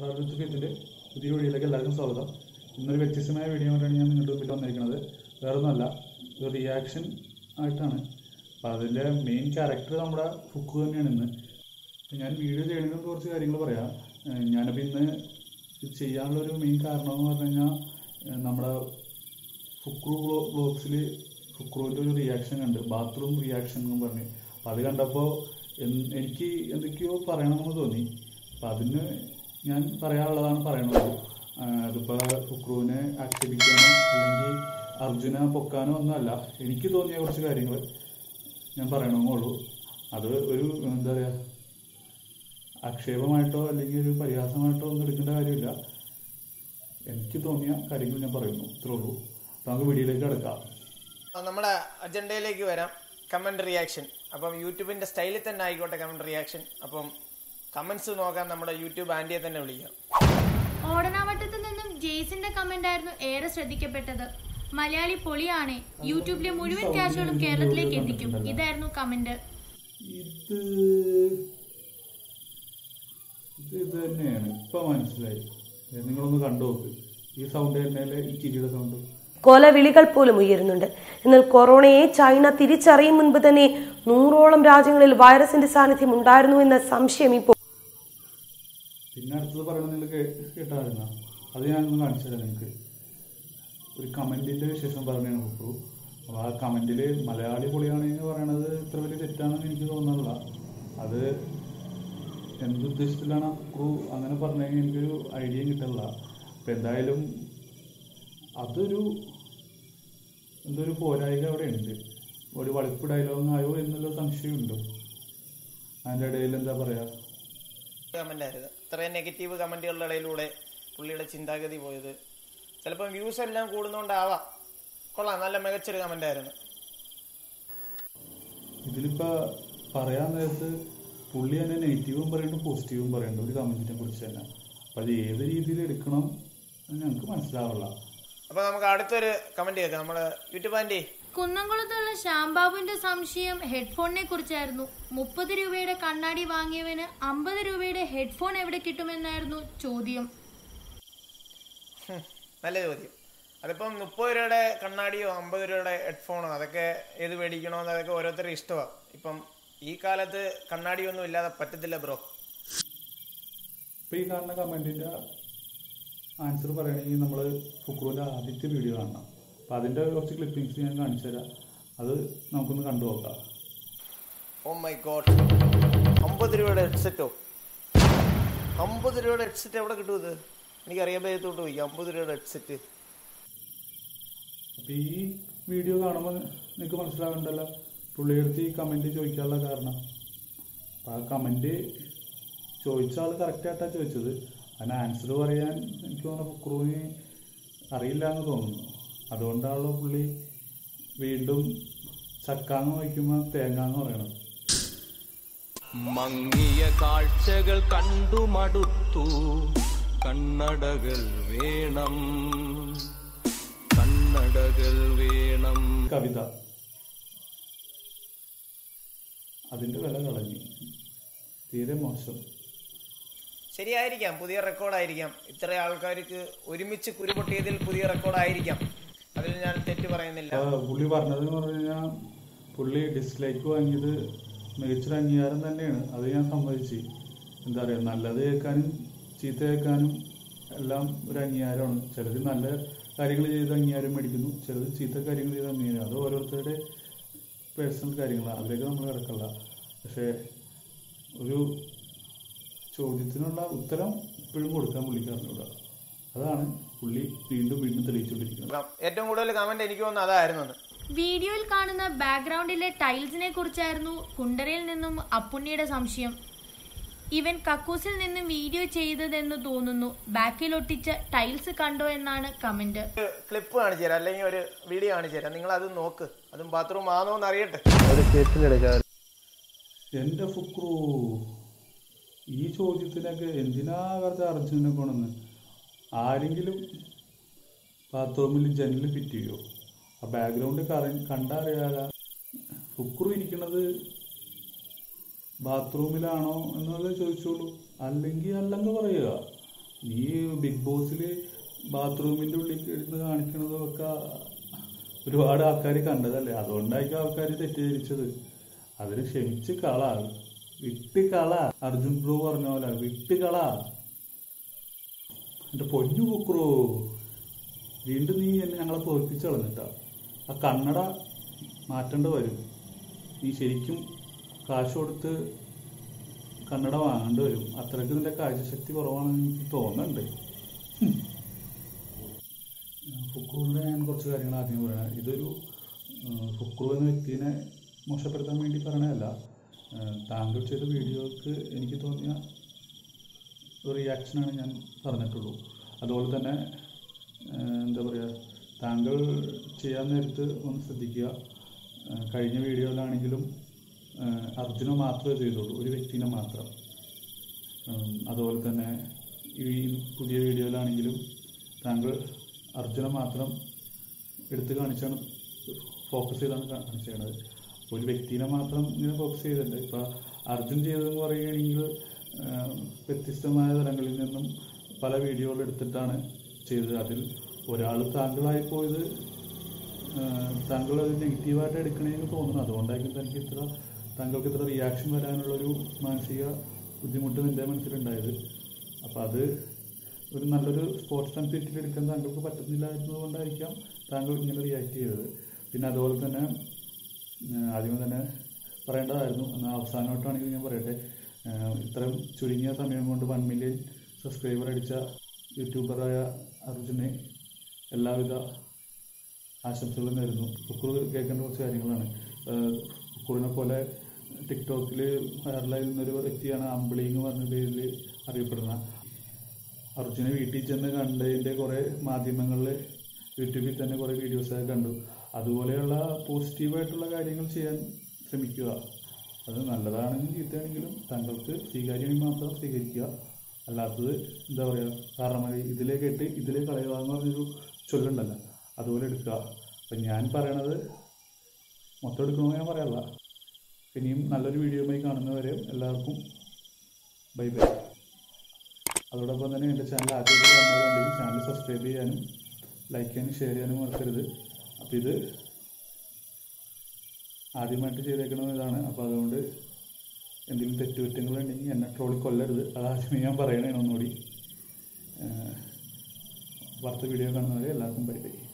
ഇതിൻ്റെ പുതിയ വീഡിയോയിലേക്ക് എല്ലാവർക്കും സ്വാഗതം. ഇന്നൊരു വ്യത്യസ്തമായ വീഡിയോ ആയിട്ടാണ് ഞാൻ നിങ്ങളുടെ മുമ്പിൽ വന്നിരിക്കുന്നത്. വേറൊന്നുമല്ല, ഒരു റിയാക്ഷൻ ആയിട്ടാണ്. അപ്പോൾ അതിൻ്റെ മെയിൻ ക്യാരക്ടർ നമ്മുടെ ഫുക്കു തന്നെയാണ്. ഇന്ന് ഞാൻ വീഡിയോ ചെയ്യുന്നതിന് കുറച്ച് കാര്യങ്ങൾ പറയാം. ഞാനപ്പോൾ ഇന്ന് ചെയ്യാനുള്ളൊരു മെയിൻ കാരണം എന്ന് പറഞ്ഞു കഴിഞ്ഞാൽ, നമ്മുടെ ഫുക്രു വ്ളോഗ്സിൽ ഫുക്രുവിൻ്റെ ഒരു റിയാക്ഷൻ കണ്ട്, ബാത്റൂം റിയാക്ഷൻ എന്ന് പറഞ്ഞ്. അപ്പോൾ അത് കണ്ടപ്പോൾ എനിക്ക് എന്തൊക്കെയോ പറയണമെന്ന് തോന്നി. അപ്പം അതിന് ഞാൻ പറയാനുള്ളതാണ് പറയണത്. അതിപ്പോൾ ഫുക്രുവിനെ ആക്ഷേപിക്കാനോ അല്ലെങ്കിൽ അർജുന പൊക്കാനോ ഒന്നുമല്ല. എനിക്ക് തോന്നിയ കുറച്ച് കാര്യങ്ങൾ ഞാൻ പറയണമെന്നുള്ളൂ. അത് ഒരു എന്താ പറയുക, ആക്ഷേപമായിട്ടോ അല്ലെങ്കിൽ ഒരു പരിഹാസമായിട്ടോ ഒന്നും എടുക്കേണ്ട കാര്യമില്ല. എനിക്ക് തോന്നിയ കാര്യങ്ങൾ ഞാൻ പറയുന്നു, ഇത്രേ ഉള്ളൂ. നമുക്ക് വീഡിയോയിലേക്ക് കിടക്കാം. നമ്മുടെ അജണ്ടയിലേക്ക് വരാം. Comment reaction. അപ്പം യൂട്യൂബിന്റെ സ്റ്റൈലിൽ തന്നെ ആയിക്കോട്ടെ കമന്റ് റിയാക്ഷൻ. അപ്പം കമന്റ്സ് നോക്കാൻ നമ്മുടെ യൂട്യൂബ് ആന്റിയെ തന്നെ വിളിക്കാം. ഓടനാവട്ടത്തിൽ നിന്നും ജെയ്സിന്റെ കമന്റ് ആയിരുന്നു ഏറെ ശ്രദ്ധിക്കപ്പെട്ടത്. മലയാളി പൊളിയാണ്, യൂട്യൂബിലെ മുഴുവൻ ക്യാഷുകളും കേരളത്തിലേക്ക് എത്തിക്കും. ഇതായിരുന്നു കമന്റ്. ഇത് തന്നെയാണ് ഇപ്പൊ മനസ്സിലായി. നിങ്ങളൊന്ന് കണ്ടു നോക്ക്. ഈ സൗണ്ട് തന്നെയല്ലേ ഈ ചിരിയുടെ സൗണ്ട്. കൊലവിളികൾ പോലും ഉയരുന്നുണ്ട്. എന്നാൽ കൊറോണയെ ചൈന തിരിച്ചറിയും മുൻപ് തന്നെ 100ഓളം രാജ്യങ്ങളിൽ വൈറസിന്റെ സാന്നിധ്യം ഉണ്ടായിരുന്നു എന്ന സംശയം ഇപ്പോൾ. പിന്നെ അടുത്തത് പറയണത് നിങ്ങൾ കേട്ടായിരുന്ന അത് ഞാനൊന്ന് കാണിച്ചു തരാം നിങ്ങൾക്ക്. ഒരു കമന്റിന്റെ വിശേഷം പറഞ്ഞാണ് ഫുക്രു. അപ്പോൾ ആ കമന്റിൽ മലയാളി പൊളിയാണെന്ന് പറയണത് ഇത്ര വലിയ തെറ്റാണെന്ന് എനിക്ക് തോന്നുന്നില്ല. അത് എന്തുദ്ദേശത്തിലാണ് ഫുക്രു അങ്ങനെ പറഞ്ഞെങ്കിൽ എനിക്കൊരു ഐഡിയ കിട്ടില്ല. അപ്പം എന്തായാലും അതൊരു എന്തൊരു പോരായ്മ അവിടെ ഉണ്ട്. ഒരു വളിപ്പ് ഡയലോഗായോ എന്നുള്ള സംശയമുണ്ട്. അതിൻ്റെ ഇടയിൽ എന്താ പറയാ, കമന്റ് ആയിരുന്നു. ഇത്രയും നെഗറ്റീവ് കമന്റുകളുടെ ഇടയിലൂടെ പുള്ളിയുടെ ചിന്താഗതി പോയത്. ചിലപ്പോൾ വ്യൂസ് എല്ലാം കൂടുന്നോണ്ടാവാം. കൊള്ളാം, നല്ല മികച്ചൊരു കമന്റ് ആയിരുന്നു. ഇതിലിപ്പോ പറയാൻ നേരത്ത് പുള്ളി തന്നെ നെഗറ്റീവും പറയുന്നുണ്ട് പോസിറ്റീവും പറയുന്നുണ്ട് ഒരു കമന്റിനെ കുറിച്ച് തന്നെ. അപ്പം അത് ഏത് രീതിയിൽ എടുക്കണം ഞങ്ങൾക്ക് മനസ്സിലാവില്ല. അപ്പൊ നമുക്ക് അടുത്തൊരു കമന്റ് കേൾക്കാം. നമ്മുടെ യൂട്യൂബ് ആന്റി. കുന്നംകുളത്തുള്ള ശ്യാംബാബുവിന്റെ സംശയം ഹെഡ്ഫോണിനെ കുറിച്ചായിരുന്നു. 30 രൂപയുടെ കണ്ണാടി വാങ്ങിയവന് 50 രൂപയുടെ ഹെഡ്ഫോൺ എവിടെ കിട്ടുമെന്നായിരുന്നു ചോദ്യം. നല്ല ചോദ്യം. അതിപ്പം 30 രൂപയുടെ കണ്ണാടിയോ 50 രൂപയുടെ ഹെഡ്ഫോണോ അതൊക്കെ ഏത് മേടിക്കണോ അതൊക്കെ ഓരോരുത്തരുടെ ഇഷ്ടമാണ്. ഇപ്പം ഈ കാലത്ത് കണ്ണാടിയൊന്നും ഇല്ലാതെ പറ്റത്തില്ല ബ്രോ. ഇപ്പൊ ഈ കാണുന്ന കമന്റിന്റെ ആൻസർ പറയണമെങ്കിൽ നമ്മൾ ഫുക്രുവിന്റെ ആദ്യത്തെ വീഡിയോ കാണണം. അപ്പം അതിന്റെ കുറച്ച് ക്ലിപ്പിങ്സ് ഞാൻ കാണിച്ചു തരാം. അത് നമുക്കൊന്ന് കണ്ടു നോക്കാം. ഓ മൈ ഗോഡ്, 50 രൂപയുടെ ഹെഡ്സെറ്റോ? 50 രൂപയുടെ ഹെഡ്സെറ്റ് എവിടെ കിട്ടും? ഇത് എനിക്കറിയാൻ പറ്റത്തോട്ട് പോയി. 50 രൂപയുടെ ഹെഡ്സെറ്റ്. അപ്പം ഈ വീഡിയോ കാണുമ്പോൾ നിങ്ങൾക്ക് മനസ്സിലാകണ്ടല്ലോ പുള്ളിയെടുത്ത് ഈ കമന്റ് ചോദിക്കാനുള്ള കാരണം. അപ്പം ആ കമന്റ് ചോദിച്ച ആൾ കറക്റ്റായിട്ടാണ് ചോദിച്ചത്. അതിന് ആൻസർ പറയാൻ എനിക്ക് തോന്നുന്നു ഫുക്രുവിന് അറിയില്ല എന്ന് തോന്നുന്നു. അതുകൊണ്ടാണല്ലോ പുള്ളി വീണ്ടും ചക്കാന്ന് വയ്ക്കുമ്പോൾ തേങ്ങാന്ന് പറയണത്. മങ്ങിയ കാഴ്ചകൾ കണ്ടു മടുത്തു, കണ്ണടകൾ വേണം, കണ്ണടകൾ വേണം. കവിത അതിന്റെ വില കളഞ്ഞു, തീരെ മോശം. ശരിയായിരിക്കാം, പുതിയ റെക്കോർഡായിരിക്കാം. ഇത്ര ആൾക്കാർക്ക് ഒരുമിച്ച് കുരുപൊട്ടിയതിൽ പുതിയ റെക്കോർഡായിരിക്കാം. അതിൽ ഞാൻ തെറ്റ് പറയുന്നില്ല. പുള്ളി പറഞ്ഞതെന്ന് പറഞ്ഞു കഴിഞ്ഞാൽ പുള്ളി ഡിസ്ലൈക്ക് വാങ്ങിയത് മികച്ചൊരു അംഗീകാരം തന്നെയാണ്. അത് ഞാൻ സമ്മതിച്ച്. എന്താ പറയുക, നല്ലത് കേൾക്കാനും ചീത്ത കേൾക്കാനും എല്ലാം ഒരു അംഗീകാരമാണ്. ചിലർ നല്ല കാര്യങ്ങൾ ചെയ്ത് അംഗീകാരം മേടിക്കുന്നു, ചിലർ ചീത്ത കാര്യങ്ങൾ ചെയ്ത് അംഗീകാരം. അത് ഓരോരുത്തരുടെ പേഴ്സണൽ കാര്യങ്ങളാണ്, അതിലേക്ക് നമ്മൾ കിടക്കല്ല. പക്ഷേ ഒരു ചോദ്യത്തിനുള്ള ഉത്തരം ഇപ്പോഴും കൊടുക്കാൻ പുള്ളിക്ക് അറിഞ്ഞൂടാ. അതാണ് പുള്ളി വീണ്ടും വീണ്ടും തെളിയിച്ചുകൊണ്ടിരിക്കുന്നത്. ഏറ്റവും കൂടുതൽ കമന്റ് എനിക്ക് തോന്നുന്നു അതായിരുന്നു. വീഡിയോയിൽ കാണുന്ന ബാക്ക്ഗ്രൗണ്ടിലെ ടൈൽസിനെ കുറിച്ചായിരുന്നു കുണ്ടറയിൽ നിന്നും അപ്പുണ്ണിയുടെ സംശയം. ഇവൻ കക്കൂസിൽ നിന്നും വീഡിയോ ചെയ്തതെന്ന് തോന്നുന്നു. ബാക്കിൽ ഒട്ടിച്ച ടൈൽസ് കണ്ടോ എന്നാണ് കമന്റ്. ക്ലിപ്പ് കാണിച്ചു തരാം, അല്ലെങ്കിൽ ഒരു വീഡിയോ കാണിച്ചു തരാം. നിങ്ങൾ അത് നോക്ക്. അതും ബാത്റൂം ആണോ എന്ന് അറിയട്ടെ. എന്റെ ഫുക്രു, ഈ ചോദ്യത്തിനൊക്കെ എന്തിനാ വെറുതെ അർജുനെ കൊണ്ടെന്ന്? ആരെങ്കിലും ബാത്റൂമിൽ ജനൽ ഫിറ്റ് ചെയ്യോ? ആ ബാക്ക്ഗ്രൗണ്ട് കണ്ടറിയാല. ഫുക്രു ഇരിക്കുന്നത് ബാത്റൂമിലാണോ എന്നുള്ളത് ചോദിച്ചോളൂ. അല്ലെങ്കിൽ പറയുക. നീ ബിഗ് ബോസിൽ ബാത്റൂമിൻ്റെ ഉള്ളിൽ ഇരുന്ന് കാണിക്കണതും ഒക്കെ ഒരുപാട് ആൾക്കാർ കണ്ടതല്ലേ, അതുകൊണ്ടായിരിക്കും ആൾക്കാർ തെറ്റിദ്ധരിച്ചത്. അതിന് ക്ഷമിച്ച് കള, വിട്ട് കള. അർജുൻ ബ്രോ പറഞ്ഞ പോലെ വിട്ട് കള. എൻ്റെ പൊന്നു കുക്കുറോ, വീണ്ടും നീ ഞങ്ങളെ തോൽപ്പിച്ച് കളഞ്ഞിട്ടാ. ആ കണ്ണട മാറ്റേണ്ട വരും. നീ ശരിക്കും കാശ് കൊടുത്ത് കണ്ണട വാങ്ങേണ്ടി വരും. അത്രയ്ക്ക് നിന്റെ കാഴ്ചശക്തി കുറവാണെന്ന് എനിക്ക് തോന്നുന്നുണ്ട്. ഫുക്രൂറിൻ്റെ ഞാൻ കുറച്ച് കാര്യങ്ങൾ ആദ്യം പറയണം. ഇതൊരു ഫുക്രു എന്ന വ്യക്തിനെ മോശപ്പെടുത്താൻ വേണ്ടി പറയണതല്ല. താങ്കൾ ചെയ്ത വീഡിയോക്ക് എനിക്ക് തോന്നിയ ഒരു റിയാക്ഷനാണ് ഞാൻ പറഞ്ഞിട്ടുള്ളൂ. അതുപോലെ തന്നെ എന്താ പറയുക, താങ്കൾ ചെയ്യാൻ നേരത്ത് ഒന്ന് ശ്രദ്ധിക്കുക. കഴിഞ്ഞ വീഡിയോയിലാണെങ്കിലും അർജുനെ മാത്രമേ ചെയ്തുള്ളൂ, ഒരു വ്യക്തിനെ മാത്രം. അതുപോലെ തന്നെ ഈ പുതിയ വീഡിയോയിലാണെങ്കിലും താങ്കൾ അർജുനെ മാത്രം എടുത്ത് കാണിച്ചാണ്, ഫോക്കസ് ചെയ്താണ് കാണിച്ചത്. ഒരു വ്യക്തിനെ മാത്രം ഇങ്ങനെ ഫോക്കസ് ചെയ്തിട്ടുണ്ട്. ഇപ്പോൾ അർജുൻ ചെയ്തതെന്ന് പറയുകയാണെങ്കിൽ വ്യത്യസ്തമായ തലങ്ങളിൽ നിന്നും പല വീഡിയോകൾ എടുത്തിട്ടാണ് ചെയ്തത്. അതിൽ ഒരാൾ താങ്കളായി പോയത് താങ്കൾ അത് നെഗറ്റീവായിട്ട് എടുക്കണമെന്ന് തോന്നുന്നു. അതുകൊണ്ടായിരിക്കും താങ്കൾക്ക് ഇത്ര റിയാക്ഷൻ വരാനുള്ളൊരു മാനസിക ബുദ്ധിമുട്ട് നിൻ്റെ മനസ്സിലുണ്ടായത്. അപ്പോൾ അത് ഒരു നല്ലൊരു സ്പോർട്സ് കൺസെപ്റ്റിൽ എടുക്കാൻ താങ്കൾക്ക് പറ്റുന്നില്ല എന്നതുകൊണ്ടായിരിക്കാം താങ്കൾ ഇങ്ങനെ റിയാക്ട് ചെയ്തത്. പിന്നെ അതുപോലെ തന്നെ ആദ്യമേ തന്നെ പറയേണ്ടതായിരുന്നു, എന്നാൽ അവസാനമായിട്ടാണെങ്കിൽ ഞാൻ പറയട്ടെ, ഇത്രയും ചുരുങ്ങിയ സമയം കൊണ്ട് 1 മില്യൺ സബ്സ്ക്രൈബർ അടിച്ച യൂട്യൂബറായ അർജുനെ എല്ലാവിധ ആശംസകളും നേരുന്നു. കുക്കുർ കേൾക്കേണ്ട കുറച്ച് കാര്യങ്ങളാണ്. കുക്കുറിനെ പോലെ ടിക്ടോക്കിൽ വൈറലായി നിന്നൊരു വ്യക്തിയാണ് അമ്പിളി എന്ന് പറഞ്ഞ പേരിൽ അറിയപ്പെടുന്ന. അർജുനെ വീട്ടിൽ ചെന്ന് കണ്ടതിൻ്റെ കുറേ മാധ്യമങ്ങളിൽ യൂട്യൂബിൽ തന്നെ കുറേ വീഡിയോസൊക്കെ കണ്ടു. അതുപോലെയുള്ള പോസിറ്റീവായിട്ടുള്ള കാര്യങ്ങൾ ചെയ്യാൻ ശ്രമിക്കുക. അത് നല്ലതാണെങ്കിലും ചീത്തയാണെങ്കിലും താങ്കൾക്ക് സ്വീകാര്യമാണെങ്കിൽ മാത്രം സ്വീകരിക്കുക. അല്ലാത്തത് എന്താ പറയുക, കാരണം ഇതിലേ കേട്ട് ഇതിലേ കളയുക എന്ന് പറഞ്ഞൊരു ചൊല്ലുണ്ടല്ലോ, അതുപോലെ എടുക്കുക. അപ്പം ഞാൻ പറയണത് മൊത്തം എടുക്കണമെന്ന് ഞാൻ പറയാറില്ല. ഇനിയും നല്ലൊരു വീഡിയോയുമായി കാണുന്നവരെ എല്ലാവർക്കും ബൈ ബൈ. അതോടൊപ്പം തന്നെ എൻ്റെ ചാനൽ ആദ്യമായിട്ട് കാണുന്നവരുണ്ടെങ്കിൽ ചാനൽ സബ്സ്ക്രൈബ് ചെയ്യാനും ലൈക്ക് ചെയ്യാനും ഷെയർ ചെയ്യാനും മറക്കരുത്. അപ്പോൾ ഇത് ആദ്യമായിട്ട് ചെയ്തേക്കുന്നത് ഇതാണ്. അപ്പോൾ അതുകൊണ്ട് എന്തെങ്കിലും തെറ്റുകുറ്റങ്ങളുണ്ടെങ്കിൽ എന്നെ ട്രോളി കൊല്ലരുത്. അതാദ്യമേ ഞാൻ പറയണേ ഒന്നുകൂടി. വാർത്ത വീഡിയോ കാണുന്നവരെ എല്ലാവർക്കും ബൈ ബൈ.